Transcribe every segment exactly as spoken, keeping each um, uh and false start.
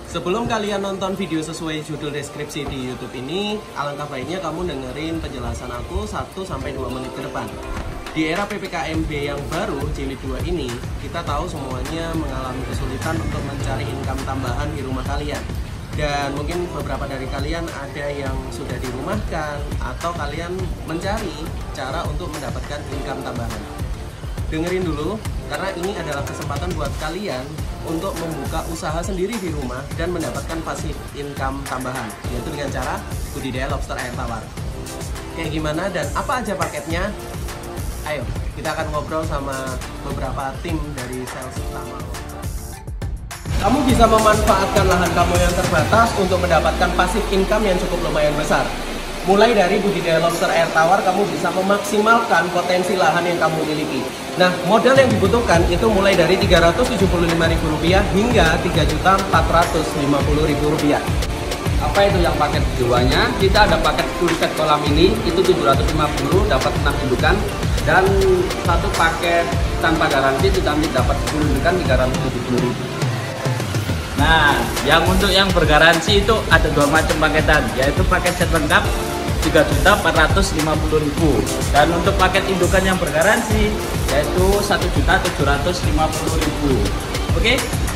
Sebelum kalian nonton video sesuai judul deskripsi di YouTube ini, alangkah baiknya kamu dengerin penjelasan aku satu sampai dua menit ke depan. Di era P P K M B yang baru, jilid dua ini, kita tahu semuanya mengalami kesulitan untuk mencari income tambahan di rumah kalian. Dan mungkin beberapa dari kalian ada yang sudah dirumahkan, atau kalian mencari cara untuk mendapatkan income tambahan. Dengerin dulu, karena ini adalah kesempatan buat kalian untuk membuka usaha sendiri di rumah dan mendapatkan passive income tambahan, yaitu dengan cara budidaya lobster air tawar. Kayak gimana dan apa aja paketnya? Ayo, kita akan ngobrol sama beberapa tim dari sales utama. Kamu bisa memanfaatkan lahan kamu yang terbatas untuk mendapatkan passive income yang cukup lumayan besar. Mulai dari budidaya lobster air tawar, kamu bisa memaksimalkan potensi lahan yang kamu miliki. Nah, modal yang dibutuhkan itu mulai dari tiga ratus tujuh puluh lima ribu rupiah hingga tiga juta empat ratus lima puluh ribu rupiah. Apa itu yang paket keduanya? Kita ada paket full set kolam ini, itu tujuh ratus lima puluh, dapat enam indukan. Dan satu paket tanpa garansi itu kami dapat sepuluh indukan tiga ratus tujuh puluh ribu. Nah, yang untuk yang bergaransi itu ada dua macam paketan, yaitu paket set lengkap tiga juta empat ratus lima puluh ribu, dan untuk paket indukan yang bergaransi yaitu satu juta tujuh ratus lima puluh ribu. Oke?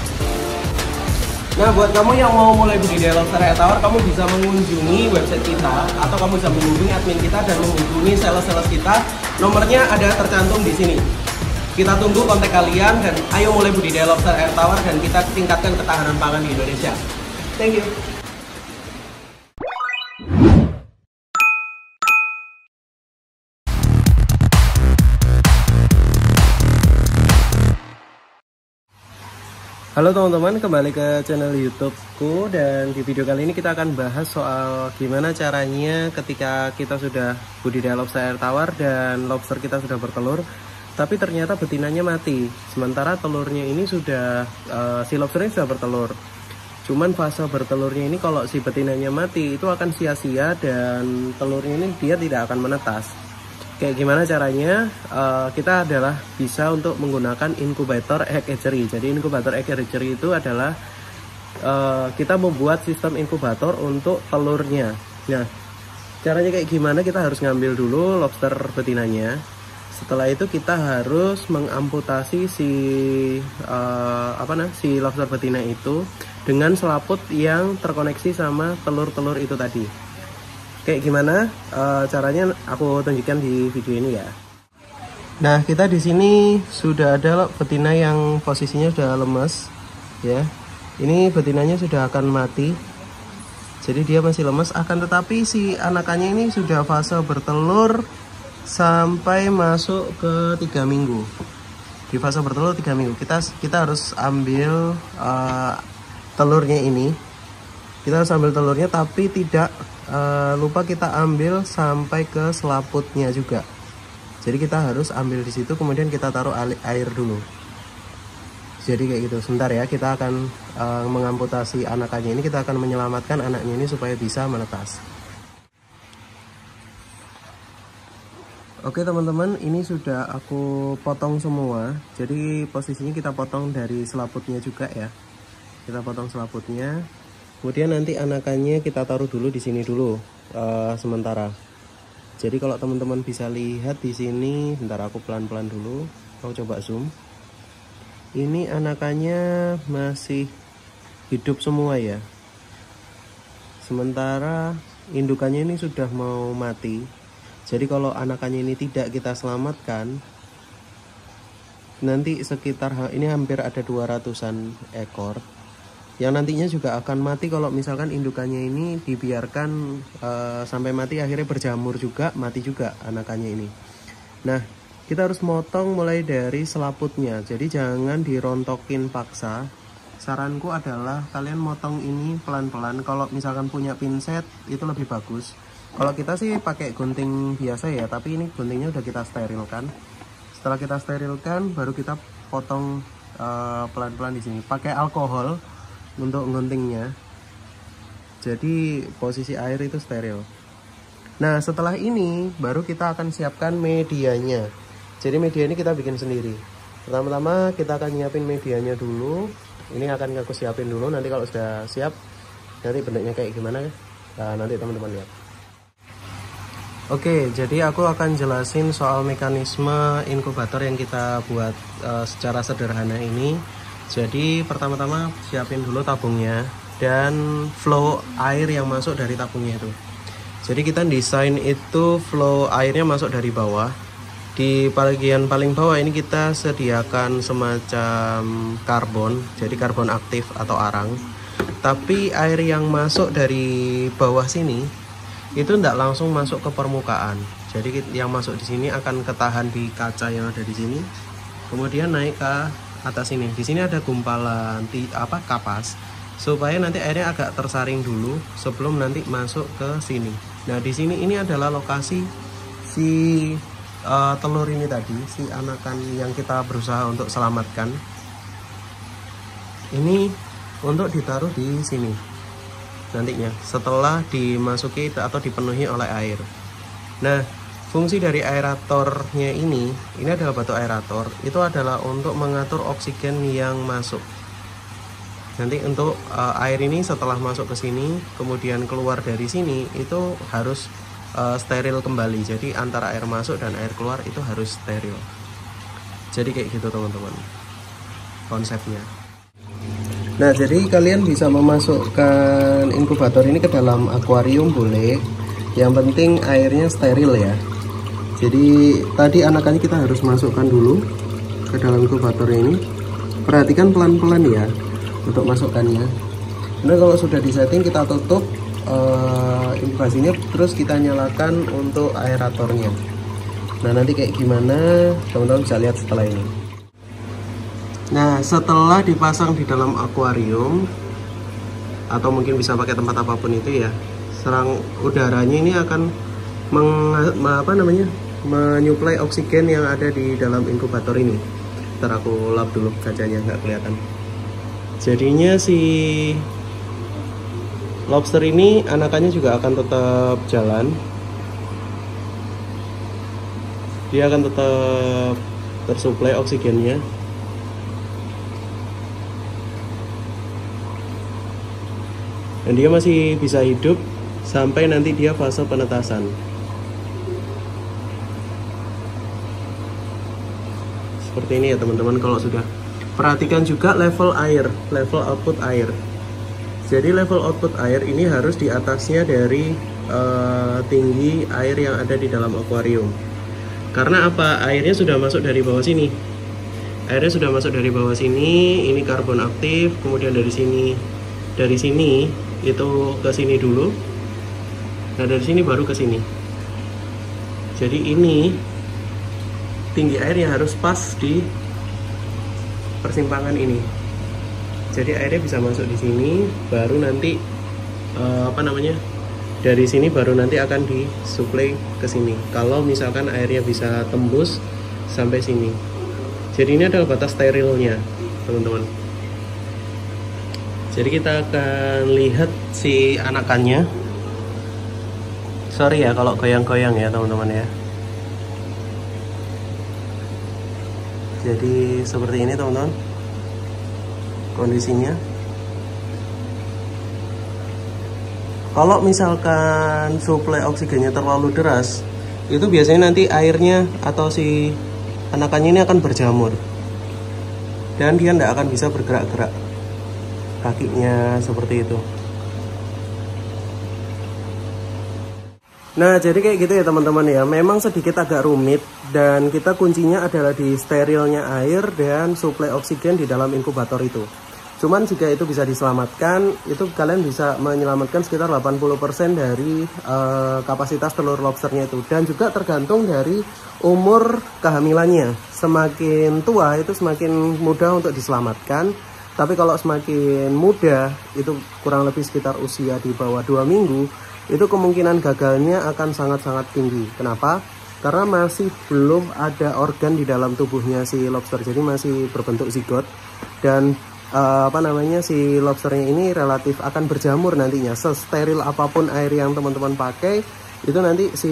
Nah, buat kamu yang mau mulai budidaya lobster air tawar, kamu bisa mengunjungi website kita atau kamu bisa menghubungi admin kita dan menghubungi sales-sales kita. Nomornya ada tercantum di sini. Kita tunggu kontak kalian dan ayo mulai budidaya lobster air tawar dan kita tingkatkan ketahanan pangan di Indonesia. Thank you. Halo teman-teman, kembali ke channel YouTubeku, dan di video kali ini kita akan bahas soal gimana caranya ketika kita sudah budidaya lobster air tawar dan lobster kita sudah bertelur, tapi ternyata betinanya mati. Sementara telurnya ini sudah, uh, si lobsternya sudah bertelur. Cuman fase bertelurnya ini kalau si betinanya mati itu akan sia-sia dan telurnya ini dia tidak akan menetas. Kayak gimana caranya? Uh, kita adalah bisa untuk menggunakan inkubator egg hatchery. Jadi inkubator egg hatchery itu adalah uh, kita membuat sistem inkubator untuk telurnya. Nah, caranya kayak gimana? Kita harus ngambil dulu lobster betinanya. Setelah itu kita harus mengamputasi si uh, apa nah si lobster betina itu dengan selaput yang terkoneksi sama telur-telur itu tadi. Kayak gimana uh, caranya aku tunjukkan di video ini ya. Nah, kita di sini sudah ada betina yang posisinya sudah lemes ya. Ini betinanya sudah akan mati. Jadi dia masih lemes, akan tetapi si anakannya ini sudah fase bertelur sampai masuk ke tiga minggu. Di fase bertelur tiga minggu kita kita harus ambil uh, telurnya ini. Kita harus ambil telurnya, tapi tidak uh, lupa kita ambil sampai ke selaputnya juga. Jadi kita harus ambil di situ, kemudian kita taruh air dulu. Jadi kayak gitu. Sebentar ya, kita akan uh, mengamputasi anakannya ini, kita akan menyelamatkan anaknya ini supaya bisa menetas. Oke teman-teman, ini sudah aku potong semua. Jadi posisinya kita potong dari selaputnya juga ya. Kita potong selaputnya. Kemudian nanti anakannya kita taruh dulu di sini dulu uh, sementara. Jadi kalau teman-teman bisa lihat di sini, bentar aku pelan-pelan dulu. Aku coba zoom. Ini anakannya masih hidup semua ya. Sementara indukannya ini sudah mau mati. Jadi kalau anakannya ini tidak kita selamatkan, nanti sekitar ini hampir ada dua ratusan ekor yang nantinya juga akan mati kalau misalkan indukannya ini dibiarkan uh, sampai mati, akhirnya berjamur juga, mati juga anakannya ini. Nah, kita harus motong mulai dari selaputnya, jadi jangan dirontokin paksa. Saranku adalah kalian motong ini pelan-pelan. Kalau misalkan punya pinset itu lebih bagus. Kalau kita sih pakai gunting biasa ya, tapi ini guntingnya udah kita sterilkan. Setelah kita sterilkan, baru kita potong pelan-pelan uh, di sini. Pakai alkohol untuk guntingnya, jadi posisi air itu steril. Nah, setelah ini baru kita akan siapkan medianya. Jadi media ini kita bikin sendiri. Pertama-tama kita akan nyiapin medianya dulu. ini akan aku siapin dulu, nanti kalau sudah siap nanti bentuknya kayak gimana ya, nah, nanti teman-teman lihat. Oke, jadi aku akan jelasin soal mekanisme inkubator yang kita buat uh, secara sederhana ini. Jadi pertama-tama siapin dulu tabungnya dan flow air yang masuk dari tabungnya itu. Jadi kita desain itu flow airnya masuk dari bawah. Di bagian paling bawah ini kita sediakan semacam karbon, jadi karbon aktif atau arang. Tapi air yang masuk dari bawah sini itu tidak langsung masuk ke permukaan. Jadi yang masuk di sini akan ketahan di kaca yang ada di sini, kemudian naik ke atas sini. Di sini ada gumpalan apa kapas, supaya nanti airnya agak tersaring dulu sebelum nanti masuk ke sini. Nah di sini ini adalah lokasi si Uh, telur ini tadi, si anakan yang kita berusaha untuk selamatkan. Ini untuk ditaruh di sini nantinya setelah dimasuki atau dipenuhi oleh air. Nah, fungsi dari aeratornya ini, ini adalah batu aerator, itu adalah untuk mengatur oksigen yang masuk. Nanti untuk uh, air ini setelah masuk ke sini, kemudian keluar dari sini, itu harus Uh, steril kembali. Jadi antara air masuk dan air keluar itu harus steril. Jadi kayak gitu teman-teman konsepnya. Nah jadi kalian bisa memasukkan inkubator ini ke dalam akuarium boleh, yang penting airnya steril ya. Jadi tadi anakannya kita harus masukkan dulu ke dalam inkubator ini. Perhatikan pelan-pelan ya untuk masukkannya. Nah kalau sudah disetting kita tutup Uh, inkubasinya, terus kita nyalakan untuk aeratornya. Nah nanti kayak gimana teman-teman bisa lihat setelah ini. Nah setelah dipasang di dalam akuarium, atau mungkin bisa pakai tempat apapun itu ya, serang udaranya ini akan meng, apa namanya menyuplai oksigen yang ada di dalam inkubator ini. Ntar aku lap dulu kacanya, nggak kelihatan. Jadinya si lobster ini anakannya juga akan tetap jalan. Dia akan tetap tersuplai oksigennya. Dan dia masih bisa hidup sampai nanti dia fase penetasan. Seperti ini ya teman-teman kalau sudah. Perhatikan juga level air, level output air. Jadi level output air ini harus di atasnya dari uh, tinggi air yang ada di dalam akuarium. Karena apa? Airnya sudah masuk dari bawah sini. Airnya sudah masuk dari bawah sini. Ini karbon aktif. Kemudian dari sini, dari sini itu ke sini dulu. Nah dari sini baru ke sini. Jadi ini tinggi airnya harus pas di persimpangan ini. Jadi airnya bisa masuk di sini, baru nanti uh, apa namanya dari sini baru nanti akan disuplai ke sini. Kalau misalkan airnya bisa tembus sampai sini. Jadi ini adalah batas sterilnya, teman-teman. Jadi kita akan lihat si anakannya. Sorry ya kalau goyang-goyang ya teman-teman ya. Jadi seperti ini teman-teman kondisinya. Kalau misalkan suplai oksigennya terlalu deras, itu biasanya nanti airnya atau si anakannya ini akan berjamur dan dia tidak akan bisa bergerak-gerak kakinya seperti itu. Nah jadi kayak gitu ya teman-teman ya, memang sedikit agak rumit dan kita kuncinya adalah di sterilnya air dan suplai oksigen di dalam inkubator itu. Cuman jika itu bisa diselamatkan, itu kalian bisa menyelamatkan sekitar delapan puluh persen dari uh, kapasitas telur lobsternya itu. Dan juga tergantung dari umur kehamilannya. Semakin tua itu semakin mudah untuk diselamatkan. Tapi kalau semakin muda, itu kurang lebih sekitar usia di bawah dua minggu, itu kemungkinan gagalnya akan sangat-sangat tinggi. Kenapa? Karena masih belum ada organ di dalam tubuhnya si lobster, jadi masih berbentuk zigot. Dan uh, apa namanya si lobsternya ini relatif akan berjamur nantinya. Sesteril apapun air yang teman-teman pakai, itu nanti si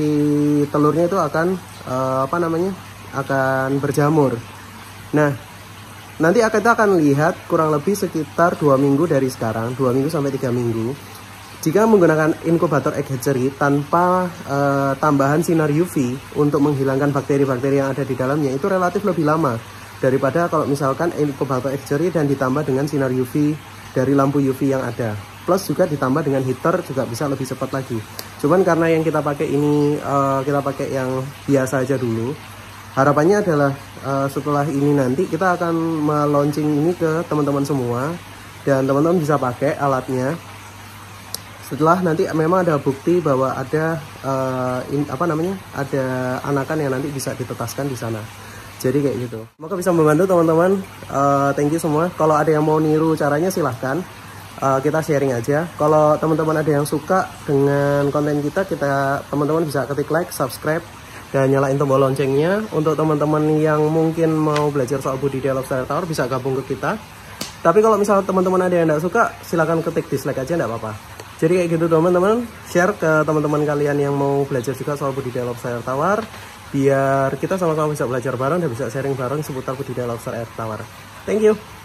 telurnya itu akan uh, apa namanya akan berjamur. Nah Nanti kita akan lihat kurang lebih sekitar dua minggu dari sekarang, dua minggu sampai tiga minggu. Jika menggunakan inkubator egg hatchery tanpa uh, tambahan sinar U V untuk menghilangkan bakteri-bakteri yang ada di dalamnya, itu relatif lebih lama daripada kalau misalkan inkubator egg hatchery dan ditambah dengan sinar U V dari lampu U V yang ada. Plus juga ditambah dengan heater juga bisa lebih cepat lagi. Cuman karena yang kita pakai ini uh, kita pakai yang biasa aja dulu. Harapannya adalah uh, setelah ini nanti kita akan meluncing ini ke teman-teman semua dan teman-teman bisa pakai alatnya. Setelah nanti memang ada bukti bahwa ada uh, in, apa namanya ada anakan yang nanti bisa ditetaskan di sana. Jadi kayak gitu. Semoga bisa membantu teman-teman. Uh, thank you semua. Kalau ada yang mau niru caranya silahkan. Uh, kita sharing aja. Kalau teman-teman ada yang suka dengan konten kita, kita teman-teman bisa ketik like, subscribe, dan nyalain tombol loncengnya. Untuk teman-teman yang mungkin mau belajar soal budidaya lobster tower bisa gabung ke kita. Tapi kalau misalnya teman-teman ada yang tidak suka, silahkan ketik dislike aja, tidak apa-apa. Jadi kayak gitu teman-teman, share ke teman-teman kalian yang mau belajar juga soal budidaya lobster air tawar, biar kita sama-sama bisa belajar bareng dan bisa sharing bareng seputar budidaya lobster air tawar. Thank you.